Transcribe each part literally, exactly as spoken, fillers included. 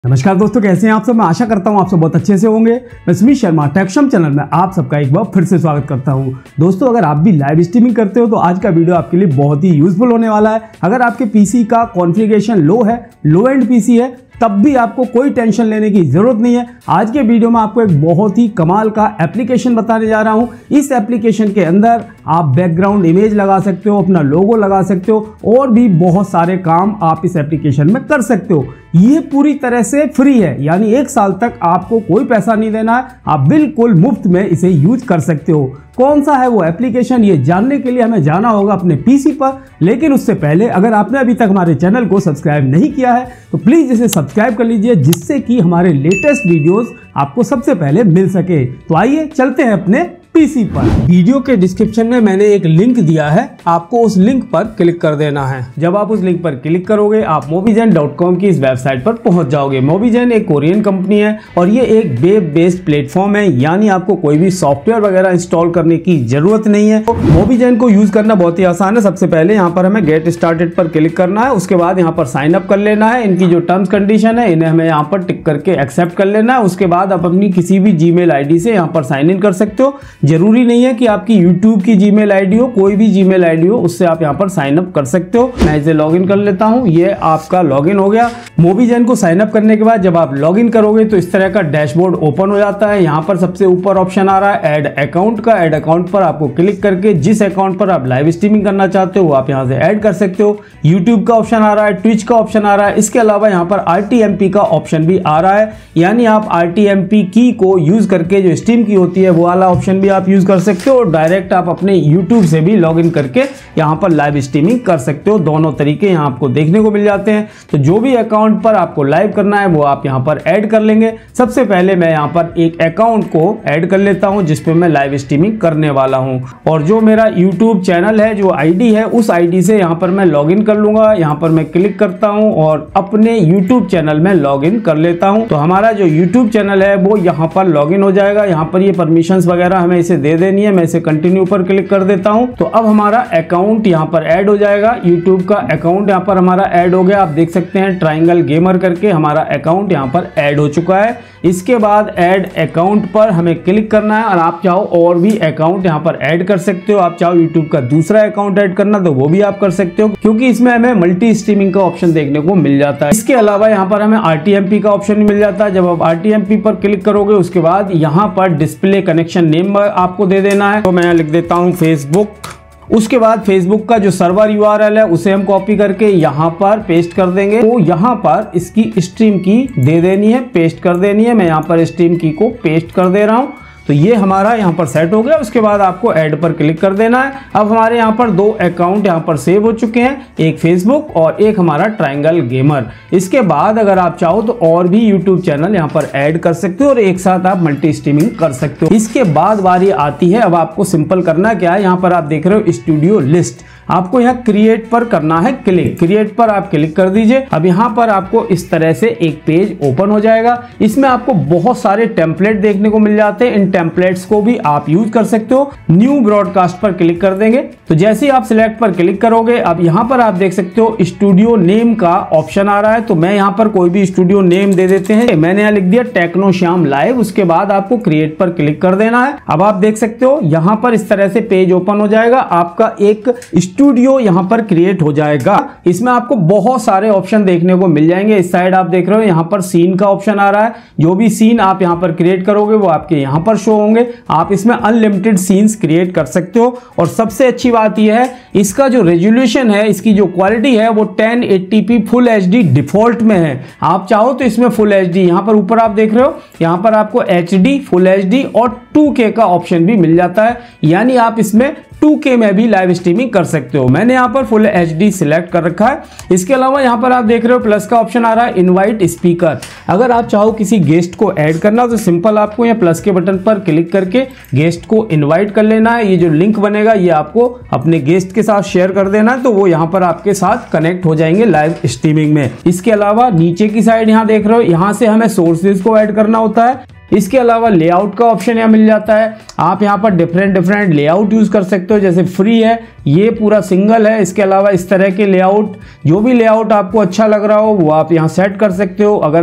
नमस्कार दोस्तों, कैसे हैं आप सब। मैं आशा करता हूं आप सब बहुत अच्छे से होंगे। मैं स्मित शर्मा टेक्सम चैनल में आप सबका एक बार फिर से स्वागत करता हूं। दोस्तों, अगर आप भी लाइव स्ट्रीमिंग करते हो तो आज का वीडियो आपके लिए बहुत ही यूजफुल होने वाला है। अगर आपके पीसी का कॉन्फ़िगरेशन लो है, लो एंड पीसी है, तब भी आपको कोई टेंशन लेने की जरूरत नहीं है। आज के वीडियो में आपको एक बहुत ही कमाल का एप्लीकेशन बताने जा रहा हूं। इस एप्लीकेशन के अंदर आप बैकग्राउंड इमेज लगा सकते हो, अपना लोगो लगा सकते हो और भी बहुत सारे काम आप इस एप्लीकेशन में कर सकते हो। ये पूरी तरह से फ्री है, यानी एक साल तक आपको कोई पैसा नहीं देना है। आप बिल्कुल मुफ्त में इसे यूज कर सकते हो। कौन सा है वो एप्लीकेशन, ये जानने के लिए हमें जाना होगा अपने पीसी पर। लेकिन उससे पहले अगर आपने अभी तक हमारे चैनल को सब्सक्राइब नहीं किया है तो प्लीज इसे सब्सक्राइब कर लीजिए, जिससे कि हमारे लेटेस्ट वीडियोस आपको सबसे पहले मिल सके। तो आइए चलते हैं अपने पीसी पर। वीडियो के डिस्क्रिप्शन में मैंने एक लिंक दिया है, आपको उस लिंक पर क्लिक कर देना है। जब आप उस लिंक पर क्लिक करोगे आप मोबिजेन डॉट कॉम की इस वेबसाइट पर पहुंच जाओगे। मोबिजेन एक कोरियन कंपनी है और ये एक वेब बेस्ड प्लेटफॉर्म है, यानी आपको कोई भी सॉफ्टवेयर वगैरह इंस्टॉल करने की जरूरत नहीं है। तो मोबिजेन को यूज करना बहुत ही आसान है। सबसे पहले यहाँ पर हमें गेट स्टार्टेड पर क्लिक करना है, उसके बाद यहाँ पर साइन अप कर लेना है। इनकी जो टर्म्स कंडीशन है इन्हें हमें यहाँ पर टिक करके एक्सेप्ट कर लेना है। उसके बाद आप अपनी किसी भी जीमेल आईडी से यहाँ पर साइन इन कर सकते हो। जरूरी नहीं है कि आपकी यूट्यूब की जीमेल आईडी हो, कोई भी जीमेल आईडी हो उससे आप यहाँ पर साइन अप कर सकते हो। मैं इसे लॉगिन कर लेता हूँ। ये आपका लॉगिन हो गया। मोबिजेन को साइन अप करने के बाद जब आप लॉगिन करोगे तो इस तरह का डैशबोर्ड ओपन हो जाता है। यहाँ पर सबसे ऊपर ऑप्शन आ रहा है ऐड अकाउंट का। ऐड अकाउंट पर आपको क्लिक करके जिस अकाउंट पर आप लाइव स्ट्रीमिंग करना चाहते हो वो आप यहाँ से ऐड कर सकते हो। यूट्यूब का ऑप्शन आ रहा है, ट्विच का ऑप्शन आ रहा है। इसके अलावा यहाँ पर आर टी एम पी का ऑप्शन भी आ रहा है, यानी आप आर टी एम पी की को यूज करके जो स्ट्रीम की होती है वो वाला ऑप्शन भी आप यूज कर सकते हो। और डायरेक्ट आप अपने YouTube से भी लॉगिन करके यहाँ पर लाइव स्ट्रीमिंग कर सकते हो। दोनों तरीके यहाँ आपको देखने को मिल जाते हैं। तो जो भी अकाउंट पर आपको लाइव करना है वो आप यहाँ पर ऐड कर लेंगे। सबसे पहले मैं यहाँ पर एक अकाउंट को ऐड कर लेता हूँ जिसपे मैं लाइव स्ट्रीमिंग करने वाला हूँ। और जो मेरा YouTube चैनल है, जो आईडी है, उस आईडी से यहाँ पर मैं लॉगिन कर लूंगा। यहाँ पर मैं क्लिक करता हूँ और अपने YouTube चैनल में लॉगिन कर लेता हूँ। तो हमारा जो YouTube चैनल है वो यहाँ पर लॉगिन हो जाएगा। यहाँ पर ये परमिशंस वगैरह हमें इसे दे देनी है। मैं इसे कंटिन्यू पर क्लिक कर देता हूं। तो अब हमारा अकाउंट यहां पर ऐड हो जाएगा। YouTube का अकाउंट यहां पर हमारा ऐड हो गया। आप देख सकते हैं ट्रायंगल गेमर करके हमारा अकाउंट यहां पर ऐड हो चुका है। इसके बाद ऐड अकाउंट पर हमें क्लिक करना है और आप चाहो और भी अकाउंट यहां पर ऐड कर सकते हो। आप चाहो YouTube का दूसरा अकाउंट ऐड करना तो वो भी आप कर सकते हो, क्योंकि इसमें हमें मल्टी स्ट्रीमिंग का ऑप्शन देखने को मिल जाता है। इसके अलावा यहाँ पर हमें आर टी एम पी का ऑप्शन मिल जाता है। जब आप आर टी एम पी पर क्लिक करोगे उसके बाद यहाँ पर डिस्प्ले कनेक्शन नेम आपको दे देना है। तो मैं लिख देता हूँ फेसबुक। उसके बाद फेसबुक का जो सर्वर यू आर एल है उसे हम कॉपी करके यहाँ पर पेस्ट कर देंगे। तो यहाँ पर इसकी स्ट्रीम की दे देनी है, पेस्ट कर देनी है। मैं यहाँ पर स्ट्रीम की को पेस्ट कर दे रहा हूँ। तो ये हमारा यहाँ पर सेट हो गया। उसके बाद आपको ऐड पर क्लिक कर देना है। अब हमारे यहाँ पर दो अकाउंट यहाँ पर सेव हो चुके हैं, एक फेसबुक और एक हमारा ट्रायंगल गेमर। इसके बाद अगर आप चाहो तो और भी यूट्यूब चैनल यहाँ पर ऐड कर सकते हो और एक साथ आप मल्टी स्ट्रीमिंग कर सकते हो। इसके बाद बारी आती है, अब आपको सिंपल करना क्या है। यहाँ पर आप देख रहे हो स्टूडियो लिस्ट, आपको यहाँ क्रिएट पर करना है क्लिक। क्रिएट पर आप क्लिक कर दीजिए। अब यहाँ पर आपको इस तरह से एक पेज ओपन हो जाएगा। इसमें आपको बहुत सारे टेम्पलेट देखने को मिल जाते हैं। इन टेम्पलेट्स को भी आप यूज कर सकते हो। न्यू ब्रॉडकास्ट पर क्लिक कर देंगे। तो जैसे ही आप सिलेक्ट पर क्लिक करोगे अब यहाँ पर आप देख सकते हो स्टूडियो नेम का ऑप्शन आ रहा है। तो मैं यहाँ पर कोई भी स्टूडियो नेम दे देते हैं। मैंने यहाँ लिख दिया टेक्नो श्याम लाइव। उसके बाद आपको क्रिएट पर क्लिक कर देना है। अब आप देख सकते हो यहाँ पर इस तरह से पेज ओपन हो जाएगा। आपका एक स्टूडियो यहाँ पर क्रिएट हो जाएगा। इसमें आपको बहुत सारे ऑप्शन देखने को मिल जाएंगे। इस साइड आप देख रहे हो यहाँ पर सीन का ऑप्शन आ रहा है। जो भी सीन आप यहाँ पर क्रिएट करोगे वो आपके यहाँ पर शो होंगे। आप इसमें अनलिमिटेड सीन्स क्रिएट कर सकते हो। और सबसे अच्छी बात यह है इसका जो रेजोल्यूशन है, इसकी जो क्वालिटी है वो ten eighty P full H D default में है। आप चाहो तो इसमें फुल एच डी, यहाँ पर ऊपर आप देख रहे हो यहाँ पर आपको H D, full H D और टू के का ऑप्शन भी मिल जाता है, यानी आप इसमें टू के में भी लाइव स्ट्रीमिंग कर सकते हो। मैंने यहाँ पर फुल एच डी सिलेक्ट कर रखा है। इसके अलावा यहाँ पर आप देख रहे हो प्लस का ऑप्शन आ रहा है, इनवाइट स्पीकर। अगर आप चाहो किसी गेस्ट को ऐड करना तो सिंपल आपको यहाँ प्लस के बटन पर क्लिक करके गेस्ट को इनवाइट कर लेना है। ये जो लिंक बनेगा ये आपको अपने गेस्ट के साथ शेयर कर देना है, तो वो यहाँ पर आपके साथ कनेक्ट हो जाएंगे लाइव स्ट्रीमिंग में। इसके अलावा नीचे की साइड यहाँ देख रहे हो, यहाँ से हमें सोर्सेज को ऐड करना होता है। इसके अलावा लेआउट का ऑप्शन यहाँ मिल जाता है। आप यहाँ पर डिफरेंट डिफरेंट लेआउट यूज कर सकते हो, जैसे फ्री है, ये पूरा सिंगल है। इसके अलावा इस तरह के लेआउट, जो भी लेआउट आपको अच्छा लग रहा हो वो आप यहाँ सेट कर सकते हो। अगर आप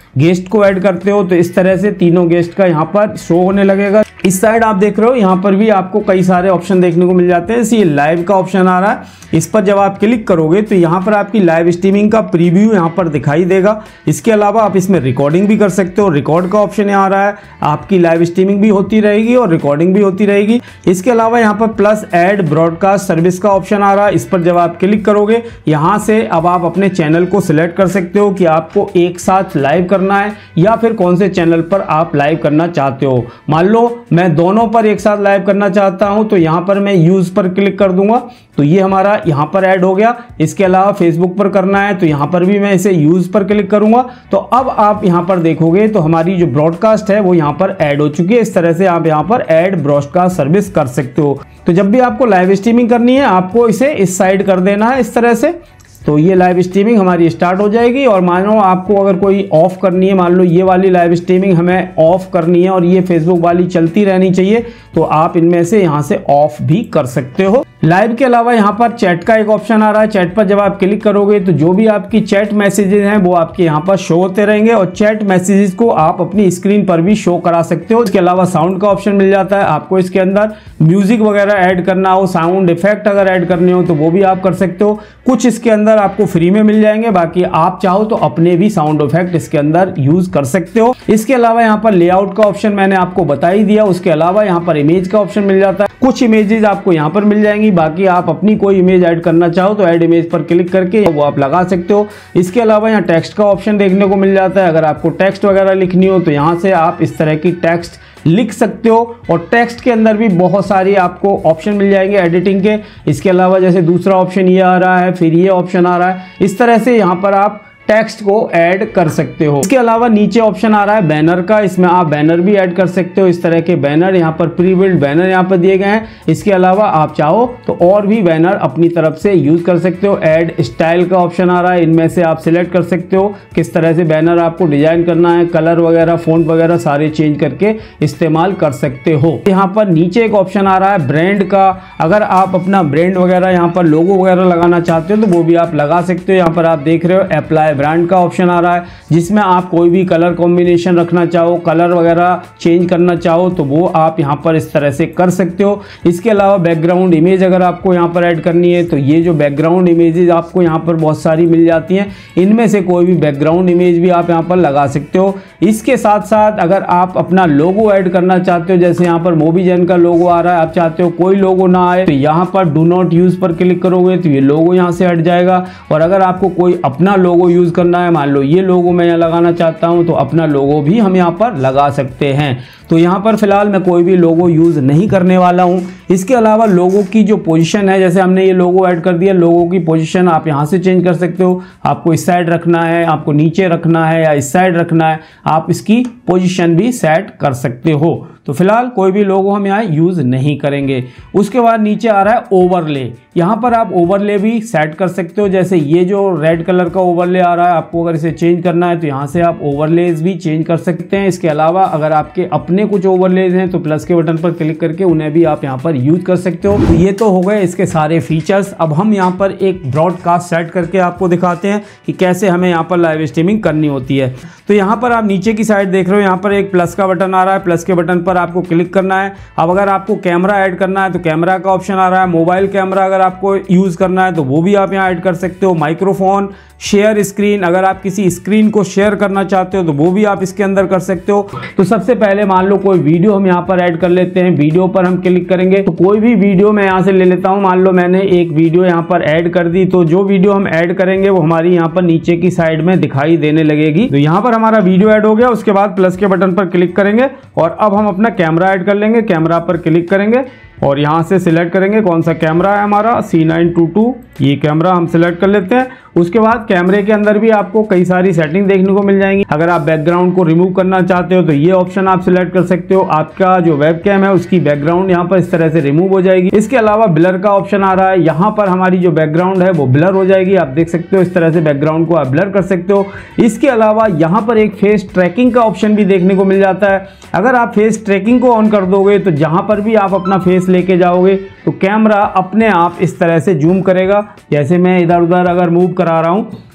गेस्ट को ऐड करते हो तो इस तरह से तीनों गेस्ट का यहाँ पर शो होने लगेगा। इस साइड आप देख रहे हो यहाँ पर भी आपको कई सारे ऑप्शन देखने को मिल जाते हैं। ये लाइव का ऑप्शन आ रहा है, इस पर जब आप क्लिक करोगे तो यहाँ पर आपकी लाइव स्ट्रीमिंग का प्रीव्यू यहाँ पर दिखाई देगा। इसके अलावा आप इसमें रिकॉर्डिंग भी कर सकते हो, रिकॉर्ड का ऑप्शन यहाँ आ रहा है, आपकी लाइव स्ट्रीमिंग भी होती रहेगी और रिकॉर्डिंग भी होती रहेगी। इसके अलावा यहाँ पर प्लस ऐड ब्रॉडकास्ट सर्विस का ऑप्शन आ रहा है, इस पर जब आप क्लिक करोगे यहाँ से अब आप अपने चैनल को सिलेक्ट कर सकते हो कि आपको एक साथ लाइव करना है या फिर कौन से चैनल पर आप लाइव करना चाहते हो। मान लो मैं दोनों पर एक साथ लाइव करना चाहता हूं तो यहां पर मैं यूज पर क्लिक कर दूंगा तो ये हमारा यहां पर ऐड हो गया। इसके अलावा फेसबुक पर करना है तो यहां पर भी मैं इसे यूज पर क्लिक करूंगा तो अब आप यहां पर देखोगे तो हमारी जो ब्रॉडकास्ट है वो यहां पर ऐड हो चुकी है। इस तरह से आप यहां पर ऐड ब्रॉडकास्ट सर्विस कर सकते हो। तो जब भी आपको लाइव स्ट्रीमिंग करनी है आपको इसे इस साइड कर देना है इस तरह से, तो ये लाइव स्ट्रीमिंग हमारी स्टार्ट हो जाएगी। और मानो आपको अगर कोई ऑफ करनी है, मान लो ये वाली लाइव स्ट्रीमिंग हमें ऑफ करनी है और ये फेसबुक वाली चलती रहनी चाहिए तो आप इनमें से यहाँ से ऑफ भी कर सकते हो। लाइव के अलावा यहाँ पर चैट का एक ऑप्शन आ रहा है, चैट पर जब आप क्लिक करोगे तो जो भी आपकी चैट मैसेजेस हैं वो आपके यहाँ पर शो होते रहेंगे और चैट मैसेजेस को आप अपनी स्क्रीन पर भी शो करा सकते हो। इसके अलावा साउंड का ऑप्शन मिल जाता है, आपको इसके अंदर म्यूजिक वगैरह ऐड करना हो, साउंड इफेक्ट अगर ऐड करने हो तो वो भी आप कर सकते हो। कुछ इसके अंदर आपको फ्री में मिल जाएंगे, बाकी आप चाहो तो अपने भी साउंड इफेक्ट इसके अंदर यूज कर सकते हो। इसके अलावा यहाँ पर लेआउट का ऑप्शन मैंने आपको बता ही दिया। उसके अलावा यहाँ पर इमेज का ऑप्शन मिल जाता है, कुछ इमेजेस आपको यहाँ पर मिल जाएंगी, बाकी आप अपनी कोई इमेज ऐड करना चाहो तो ऐड इमेज पर क्लिक करके वो आप लगा सकते हो। इसके अलावा यहाँ टेक्स्ट का ऑप्शन देखने को मिल जाता है, अगर आपको टेक्स्ट वगैरह लिखनी हो तो यहाँ से आप इस तरह की टेक्स्ट लिख सकते हो और टेक्स्ट के अंदर भी बहुत सारी आपको ऑप्शन मिल जाएंगे एडिटिंग के। इसके अलावा जैसे दूसरा ऑप्शन ये आ रहा है, फिर ये ऑप्शन आ रहा है, इस तरह से यहाँ पर आप टेक्स्ट को ऐड कर सकते हो। इसके अलावा नीचे ऑप्शन आ रहा है बैनर का, इसमें आप बैनर भी ऐड कर सकते हो। इस तरह के बैनर यहाँ पर प्री बिल्ड बैनर यहाँ पर दिए गए हैं। इसके अलावा आप चाहो तो और भी बैनर अपनी तरफ से यूज कर सकते हो। ऐड स्टाइल का ऑप्शन आ रहा है, इनमें से आप सिलेक्ट कर सकते हो किस तरह से बैनर आपको डिजाइन करना है, कलर वगैरह फॉन्ट वगैरह सारे चेंज करके इस्तेमाल कर सकते हो। यहाँ पर नीचे एक ऑप्शन आ रहा है ब्रांड का, अगर आप अपना ब्रांड वगैरह यहाँ पर लोगो वगैरह लगाना चाहते हो तो वो भी आप लगा सकते हो। यहाँ पर आप देख रहे हो अप्लाई ब्रांड का ऑप्शन आ रहा है, जिसमें आप कोई भी कलर कॉम्बिनेशन रखना चाहो, कलर वगैरह चेंज करना चाहो तो वो आप यहाँ पर इस तरह से कर सकते हो। इसके अलावा बैकग्राउंड इमेज अगर आपको यहाँ पर ऐड करनी है तो ये जो बैकग्राउंड इमेजेस आपको यहाँ पर बहुत सारी मिल जाती हैं, इनमें से कोई भी बैकग्राउंड इमेज भी आप यहाँ पर लगा सकते हो। इसके साथ साथ अगर आप अपना लोगो ऐड करना चाहते हो, जैसे यहाँ पर मोबीजेन का लोगो आ रहा है, आप चाहते हो कोई लोगो ना आए तो यहाँ पर डू नॉट यूज पर क्लिक करोगे तो ये लोगो यहाँ से हट जाएगा। और अगर आपको कोई अपना लोगो यूज करना है, मान लो ये लोगो मैं यहाँ लगाना चाहता हूँ तो अपना लोगो भी हम यहाँ पर लगा सकते हैं। तो यहाँ पर फिलहाल मैं कोई भी लोगो यूज नहीं करने वाला हूँ। इसके अलावा लोगो की जो पोजीशन है, जैसे हमने ये लोगो ऐड कर दिया, लोगो की पोजीशन आप यहाँ से चेंज कर सकते हो। आपको इस साइड रखना है, आपको नीचे रखना है या इस साइड रखना है, आप इसकी पोजीशन भी सेट कर सकते हो। तो फिलहाल कोई भी लोगो हम यहाँ यूज नहीं करेंगे। उसके बाद नीचे आ रहा है ओवरले, यहाँ पर आप ओवरले भी सेट कर सकते हो। जैसे ये जो रेड कलर का ओवरले आ रहा है, आपको अगर इसे चेंज करना है तो यहाँ से आप ओवरलेज भी चेंज कर सकते हैं। इसके अलावा अगर आपके अपने कुछ ओवरलेज हैं तो प्लस के बटन पर क्लिक करके उन्हें भी आप यहाँ पर यूज कर सकते हो। तो ये तो हो गए इसके सारे फीचर्स। अब हम यहाँ पर एक ब्रॉडकास्ट सेट करके आपको दिखाते हैं कि कैसे हमें यहाँ पर लाइव स्ट्रीमिंग करनी होती है। तो यहाँ पर आप नीचे की साइड देख रहे हो, यहाँ पर एक प्लस का बटन आ रहा है, प्लस के बटन पर आपको क्लिक करना है। अब अगर आपको कैमरा ऐड करना है तो कैमरा का ऑप्शन आ रहा है। मोबाइल कैमरा अगर आपको यूज करना है तो वो भी आप यहाँ ऐड कर सकते हो। माइक्रोफोन, शेयर स्क्रीन, अगर आप किसी स्क्रीन को शेयर करना चाहते हो तो वो भी आप इसके अंदर कर सकते हो। तो सबसे पहले मान लो कोई वीडियो हम यहाँ पर ऐड कर लेते हैं, वीडियो पर हम क्लिक करेंगे तो कोई भी वीडियो मैं यहाँ से ले लेता हूँ। मान लो मैंने एक वीडियो यहाँ पर ऐड कर दी, तो जो वीडियो हम ऐड करेंगे वो हमारी यहाँ पर नीचे की साइड में दिखाई देने लगेगी। तो यहाँ पर हमारा वीडियो ऐड हो गया। उसके बाद प्लस के बटन पर क्लिक करेंगे और अब हम अपना कैमरा ऐड कर लेंगे। कैमरा पर क्लिक करेंगे और यहाँ से सिलेक्ट करेंगे कौन सा कैमरा है हमारा, सी नाइन टू टू, ये कैमरा हम सिलेक्ट कर लेते हैं। उसके बाद कैमरे के अंदर भी आपको कई सारी सेटिंग देखने को मिल जाएंगी। अगर आप बैकग्राउंड को रिमूव करना चाहते हो तो ये ऑप्शन आप सिलेक्ट कर सकते हो। आपका जो वेबकैम है उसकी बैकग्राउंड यहाँ पर इस तरह से रिमूव हो जाएगी। इसके अलावा ब्लर का ऑप्शन आ रहा है, यहाँ पर हमारी जो बैकग्राउंड है वो ब्लर हो जाएगी। आप देख सकते हो इस तरह से बैकग्राउंड को आप ब्लर कर सकते हो। इसके अलावा यहाँ पर एक फेस ट्रैकिंग का ऑप्शन भी देखने को मिल जाता है। अगर आप फेस ट्रैकिंग को ऑन कर दोगे तो जहाँ पर भी आप अपना फेस लेके जाओगे तो कैमरा अपने आप इस तरह से जूम करेगा। जैसे मैं इधर उधर अगर मूव करा रहा हूँ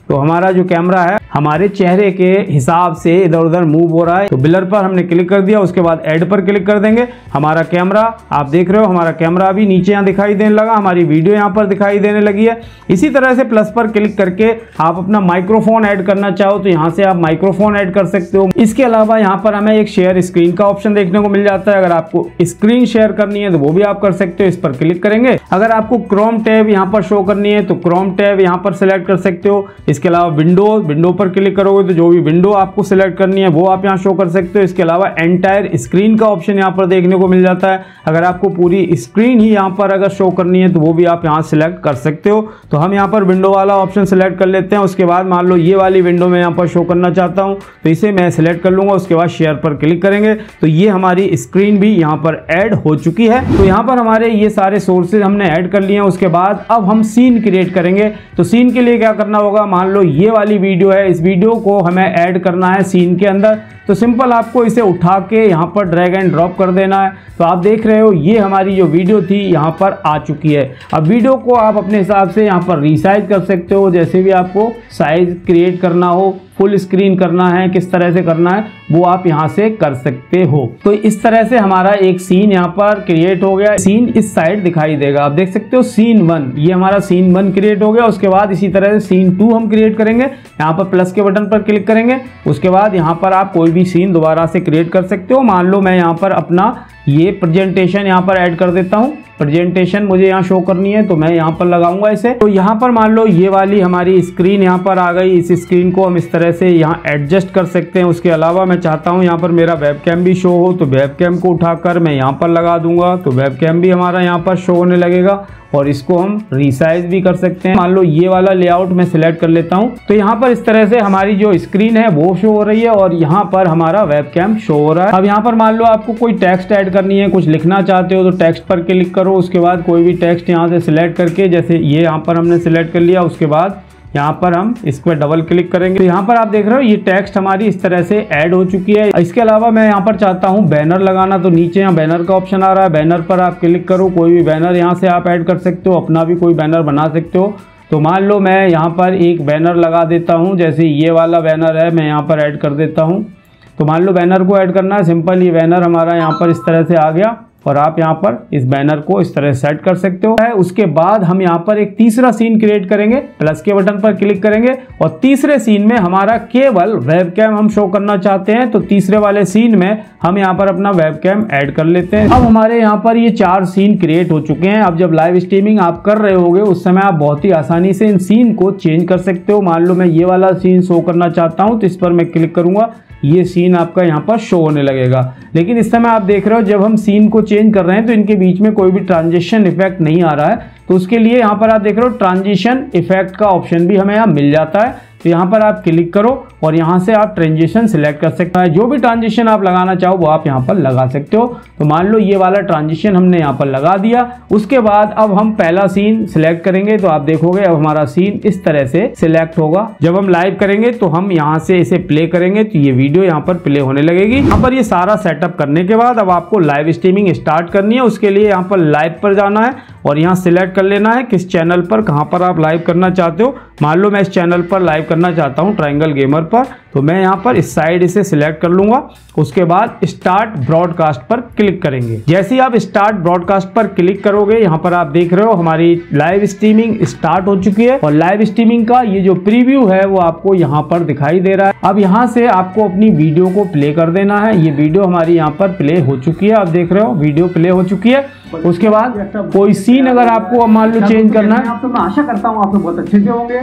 तो हमारा जो कैमरा है हमारे चेहरे के हिसाब से इधर उधर मूव हो रहा है। तो ब्लर पर हमने क्लिक कर दिया, उसके बाद ऐड पर क्लिक कर देंगे। हमारा कैमरा आप देख रहे हो, हमारा कैमरा अभी नीचे यहाँ दिखाई देने लगा, हमारी वीडियो यहाँ पर दिखाई देने लगी है। इसी तरह से प्लस पर क्लिक करके आप अपना माइक्रोफोन ऐड करना चाहो तो यहाँ से आप माइक्रोफोन ऐड कर सकते हो। इसके अलावा यहाँ पर हमें एक शेयर स्क्रीन का ऑप्शन देखने को मिल जाता है। अगर आपको स्क्रीन शेयर करनी है तो वो भी आप कर सकते हो, इस पर क्लिक करेंगे। अगर आपको क्रोम टैब यहाँ पर शो करनी है तो क्रोम टैब यहाँ पर सिलेक्ट कर सकते हो। इसके अलावा विंडो विंडो पर क्लिक करोगे तो जो भी विंडो आपको सिलेक्ट करनी है वो आप यहाँ शो कर सकते हो। इसके अलावा एंटायर स्क्रीन का ऑप्शन यहाँ पर देखने को मिल जाता है। अगर आपको पूरी स्क्रीन ही यहाँ पर अगर शो करनी है तो वो भी आप यहाँ सिलेक्ट कर सकते हो। तो हम यहाँ पर विंडो वाला ऑप्शन सिलेक्ट कर लेते हैं। उसके बाद मान लो ये वाली विंडो में यहाँ पर शो करना चाहता हूँ तो इसे मैं सिलेक्ट कर लूंगा। उसके बाद शेयर पर क्लिक करेंगे तो ये हमारी स्क्रीन भी यहाँ पर ऐड हो चुकी है। तो यहाँ पर हमारे ये सारे सोर्सेज हमने ऐड कर लिए हैं। उसके बाद अब हम सीन क्रिएट करेंगे। तो सीन के लिए क्या करना होगा, मान लो ये वाली वीडियो है, इस वीडियो को हमें ऐड करना है सीन के अंदर। तो सिंपल आपको इसे उठा के यहाँ पर ड्रैग एंड ड्रॉप कर देना है। तो आप देख रहे हो ये हमारी जो वीडियो थी यहाँ पर आ चुकी है। अब वीडियो को आप अपने हिसाब से यहाँ पर रीसाइज कर सकते हो, जैसे भी आपको साइज क्रिएट करना हो, फुल स्क्रीन करना है, किस तरह से करना है वो आप यहाँ से कर सकते हो। तो इस तरह से हमारा एक सीन यहाँ पर क्रिएट हो गया। सीन इस साइड दिखाई देगा, आप देख सकते हो सीन वन, ये हमारा सीन वन क्रिएट हो गया। उसके बाद इसी तरह से सीन टू हम क्रिएट करेंगे। यहाँ पर प्लस के बटन पर क्लिक करेंगे। उसके बाद यहाँ पर आप कोई भी सीन दोबारा से क्रिएट कर सकते हो। मान लो मैं यहाँ पर अपना ये प्रेजेंटेशन यहाँ पर ऐड कर देता हूँ। प्रेजेंटेशन मुझे यहाँ शो करनी है तो मैं यहाँ पर लगाऊंगा इसे। तो यहाँ पर मान लो ये वाली हमारी स्क्रीन यहाँ पर आ गई। इस स्क्रीन को हम इस तरह से यहाँ एडजस्ट कर सकते हैं। उसके अलावा मैं चाहता हूँ यहाँ पर मेरा वेबकैम भी शो हो तो वेबकैम को उठाकर मैं यहाँ पर लगा दूंगा तो वेबकैम भी हमारा यहाँ पर शो होने लगेगा। और इसको हम रिसाइज भी कर सकते हैं। मान लो ये वाला लेआउट मैं सिलेक्ट कर लेता हूँ तो यहाँ पर इस तरह से हमारी जो स्क्रीन है वो शो हो रही है और यहाँ पर हमारा वेबकैम शो हो रहा है। अब यहाँ पर मान लो आपको कोई टेक्स्ट ऐड करनी है, कुछ लिखना चाहते हो तो टेक्स्ट पर क्लिक करो। उसके बाद कोई भी टेक्स्ट यहाँ से सिलेक्ट करके, जैसे ये यहाँ पर हमने सिलेक्ट कर लिया, उसके बाद यहाँ पर हम इस पर डबल क्लिक करेंगे तो यहाँ पर आप देख रहे हो ये टेक्स्ट हमारी इस तरह से ऐड हो चुकी है। इसके अलावा मैं यहाँ पर चाहता हूँ बैनर लगाना, तो नीचे यहाँ बैनर का ऑप्शन आ रहा है, बैनर पर आप क्लिक करो। कोई भी बैनर यहाँ से आप ऐड कर सकते हो, अपना भी कोई बैनर बना सकते हो। तो मान लो मैं यहाँ पर एक बैनर लगा देता हूँ, जैसे ये वाला बैनर है मैं यहाँ पर ऐड कर देता हूँ। तो मान लो बैनर को ऐड करना है, सिंपल ये बैनर हमारा यहाँ पर इस तरह से आ गया और आप यहाँ पर इस बैनर को इस तरह सेट कर सकते हो। उसके बाद हम यहाँ पर एक तीसरा सीन क्रिएट करेंगे, प्लस के बटन पर क्लिक करेंगे और तीसरे सीन में हमारा केवल वेबकैम हम शो करना चाहते हैं तो तीसरे वाले सीन में हम यहाँ पर अपना वेबकैम ऐड कर लेते हैं। अब हमारे यहाँ पर ये चार सीन क्रिएट हो चुके हैं। अब जब लाइव स्ट्रीमिंग आप कर रहे होगे उस समय आप बहुत ही आसानी से इन सीन को चेंज कर सकते हो। मान लो मैं ये वाला सीन शो करना चाहता हूँ तो इस पर मैं क्लिक करूंगा, ये सीन आपका यहाँ पर शो होने लगेगा। लेकिन इस समय आप देख रहे हो जब हम सीन को चेंज कर रहे हैं तो इनके बीच में कोई भी ट्रांजिशन इफेक्ट नहीं आ रहा है। तो उसके लिए यहाँ पर आप देख रहे हो ट्रांजिशन इफेक्ट का ऑप्शन भी हमें यहाँ मिल जाता है। तो यहाँ पर आप क्लिक करो और यहाँ से आप ट्रांजिशन सिलेक्ट कर सकते हैं। जो भी ट्रांजिशन आप लगाना चाहो वो आप यहाँ पर लगा सकते हो। तो मान लो ये वाला ट्रांजिशन हमने यहाँ पर लगा दिया। उसके बाद अब हम पहला सीन सिलेक्ट करेंगे तो आप देखोगे अब हमारा सीन इस तरह से सिलेक्ट होगा। जब हम लाइव करेंगे तो हम यहाँ से इसे प्ले करेंगे तो ये वीडियो यहाँ पर प्ले होने लगेगी। यहाँ पर ये सारा सेटअप करने के बाद अब आपको लाइव स्ट्रीमिंग स्टार्ट करनी है। उसके लिए यहाँ पर लाइव पर जाना है और यहाँ सिलेक्ट कर लेना है किस चैनल पर, कहाँ पर आप लाइव करना चाहते हो। मान लो मैं इस चैनल पर लाइव करना चाहता हूँ ट्रायंगल गेमर पर, तो मैं यहाँ पर इस साइड इसे सिलेक्ट कर लूंगा। उसके बाद स्टार्ट ब्रॉडकास्ट पर क्लिक करेंगे। जैसे ही आप स्टार्ट ब्रॉडकास्ट पर क्लिक करोगे यहाँ पर आप देख रहे हो हमारी लाइव स्ट्रीमिंग स्टार्ट हो चुकी है और लाइव स्ट्रीमिंग का ये जो प्रीव्यू है वो आपको यहाँ पर दिखाई दे रहा है। अब यहाँ से आपको अपनी वीडियो को प्ले कर देना है। ये वीडियो हमारी यहाँ पर प्ले हो चुकी है, आप देख रहे हो वीडियो प्ले हो चुकी है। उसके बाद कोई सीन अगर आपको मान लो चेंज करना है तो मैं आशा करता हूँ आप बहुत अच्छे से होंगे।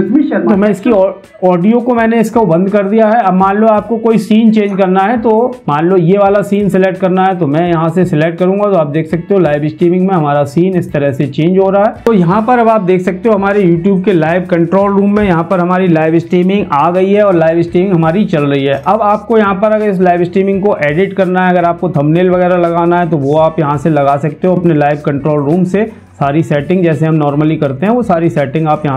तो मैं इसकी ऑडियो को मैंने इसको बंद कर दिया है। अब मान लो आपको कोई सीन चेंज करना है तो मान लो ये वाला सीन सिलेक्ट करना है तो मैं यहाँ से सिलेक्ट करूंगा। तो आप देख सकते हो लाइव स्ट्रीमिंग में हमारा सीन इस तरह से चेंज हो रहा है। तो यहाँ पर अब आप देख सकते हो हमारे यूट्यूब के लाइव कंट्रोल रूम में यहाँ पर हमारी लाइव स्ट्रीमिंग आ गई है और लाइव स्ट्रीमिंग हमारी चल रही है। अब आपको यहाँ पर अगर इस लाइव स्ट्रीमिंग को एडिट करना है, अगर आपको थंबनेल वगैरह लगाना है तो वो आप यहाँ से लगा सकते हो अपने लाइव कंट्रोल रूम से। सारी सेटिंग जैसे हम नॉर्मली करते हैं वो सारी सेटिंग आप यहाँ से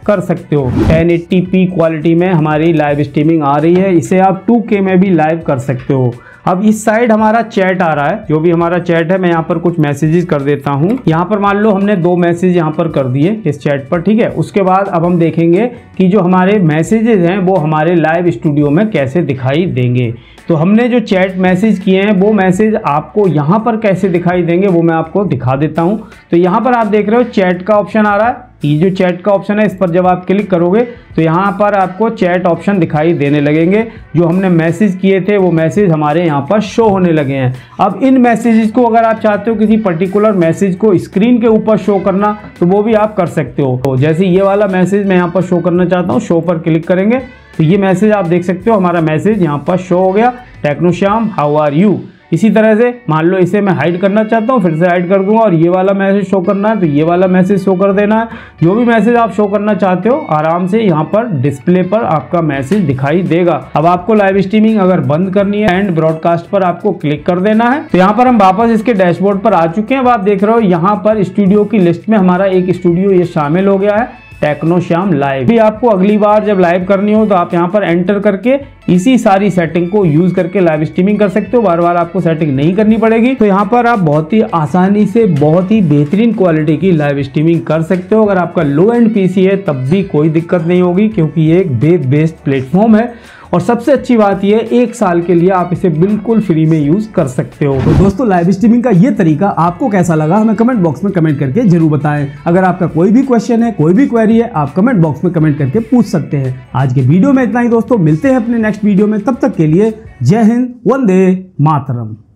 कर सकते हो। टेन एटी पी क्वालिटी में हमारी लाइव स्ट्रीमिंग आ रही है, इसे आप टू के में भी लाइव कर सकते हो। अब इस साइड हमारा चैट आ रहा है, जो भी हमारा चैट है मैं यहाँ पर कुछ मैसेजेस कर देता हूँ। यहाँ पर मान लो हमने दो मैसेज यहाँ पर कर दिए इस चैट पर, ठीक है। उसके बाद अब हम देखेंगे कि जो हमारे मैसेजेस हैं वो हमारे लाइव स्टूडियो में कैसे दिखाई देंगे। तो हमने जो चैट मैसेज किए हैं वो मैसेज आपको यहाँ पर कैसे दिखाई देंगे वो मैं आपको दिखा देता हूँ। तो यहाँ पर आप देख रहे हो चैट का ऑप्शन आ रहा है, ये जो चैट का ऑप्शन है इस पर जब आप क्लिक करोगे तो यहाँ पर आपको चैट ऑप्शन दिखाई देने लगेंगे। जो हमने मैसेज किए थे वो मैसेज हमारे यहाँ पर शो होने लगे हैं। अब इन मैसेजेस को अगर आप चाहते हो किसी पर्टिकुलर मैसेज को स्क्रीन के ऊपर शो करना तो वो भी आप कर सकते हो। तो जैसे ये वाला मैसेज मैं यहाँ पर शो करना चाहता हूँ, शो पर क्लिक करेंगे तो ये मैसेज आप देख सकते हो, हमारा मैसेज यहाँ पर शो हो गया, टेक्नोश्याम हाउ आर यू। इसी तरह से मान लो इसे मैं हाइड करना चाहता हूँ, फिर से हाइड कर दूंगा और ये वाला मैसेज शो करना है तो ये वाला मैसेज शो कर देना है। जो भी मैसेज आप शो करना चाहते हो आराम से यहाँ पर डिस्प्ले पर आपका मैसेज दिखाई देगा। अब आपको लाइव स्ट्रीमिंग अगर बंद करनी है एंड ब्रॉडकास्ट पर आपको क्लिक कर देना है। तो यहाँ पर हम वापस इसके डैशबोर्ड पर आ चुके हैं। अब आप देख रहे हो यहाँ पर स्टूडियो की लिस्ट में हमारा एक स्टूडियो ये शामिल हो गया है, टेक्नोश्याम लाइव। भी आपको अगली बार जब लाइव करनी हो तो आप यहाँ पर एंटर करके इसी सारी सेटिंग को यूज करके लाइव स्ट्रीमिंग कर सकते हो, बार बार आपको सेटिंग नहीं करनी पड़ेगी। तो यहाँ पर आप बहुत ही आसानी से बहुत ही बेहतरीन क्वालिटी की लाइव स्ट्रीमिंग कर सकते हो। अगर आपका लो एंड पीसी है तब भी कोई दिक्कत नहीं होगी, क्योंकि ये एक वेब बेस्ड प्लेटफॉर्म है। और सबसे अच्छी बात यह एक साल के लिए आप इसे बिल्कुल फ्री में यूज कर सकते हो। तो दोस्तों लाइव स्ट्रीमिंग का ये तरीका आपको कैसा लगा हमें कमेंट बॉक्स में कमेंट करके जरूर बताएं। अगर आपका कोई भी क्वेश्चन है, कोई भी क्वेरी है, आप कमेंट बॉक्स में कमेंट करके पूछ सकते हैं। आज के वीडियो में इतना ही दोस्तों, मिलते हैं अपने नेक्स्ट वीडियो में, तब तक के लिए जय हिंद, वंदे मातरम।